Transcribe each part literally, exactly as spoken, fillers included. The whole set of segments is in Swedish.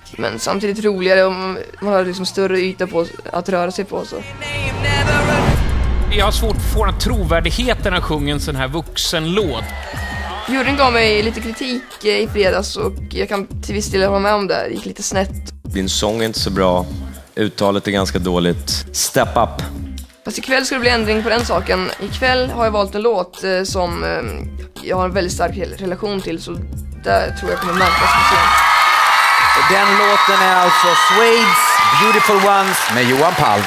men samtidigt roligare om man har liksom större yta på att röra sig på. Så. Jag har svårt att få den trovärdigheten när sjunger en sån här vuxenlåt. Juryn gav mig lite kritik i fredags och jag kan till viss del hålla med om det. Det gick lite snett. Din sång är inte så bra, uttalet är ganska dåligt. Step up! Fast ikväll ska det bli ändring på den saken. Ikväll har jag valt en låt eh, som eh, jag har en väldigt stark relation till, så där tror jag kommer märkas på scen. Den låten är alltså Suede's Beautiful Ones med Johan Palm.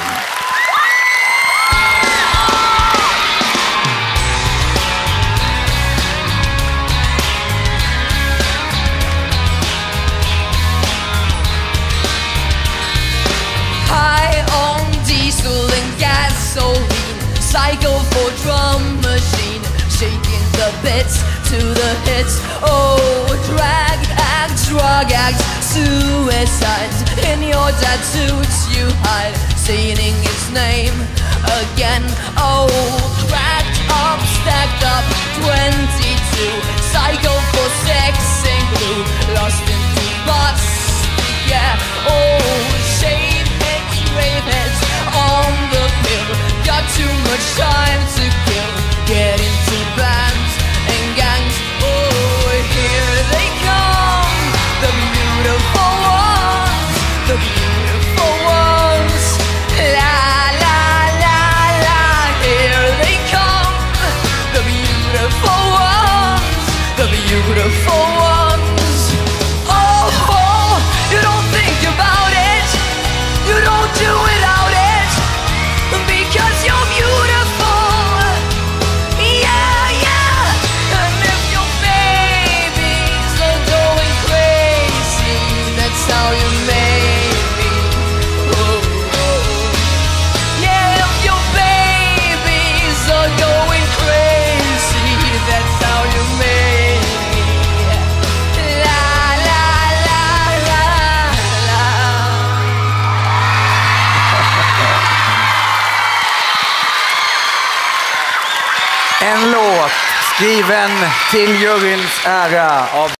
Psycho for drum machine, shaking the bits to the hits. Oh, drag act, drug act, suicide. In your tattoos you hide, saying his name again. Oh, cracked up, stacked up, twenty-two. Psycho for sexing blue, lost in two bus. Yeah, oh, shave heads, rave heads on the pill. Got too much time to kill. Get into bands and gangs. Oh, here they come, the beautiful ones, the beautiful ones. La la la la. Here they come, the beautiful ones, the beautiful ones. Oh, oh, you don't think about it, you don't do without it. Because you're beautiful, yeah, yeah. And if your babies are going crazy, that's how you made me. Oh, oh. Yeah, if your babies are going crazy, that's how you made me. La la la la la. En låt skriven till juryns ära av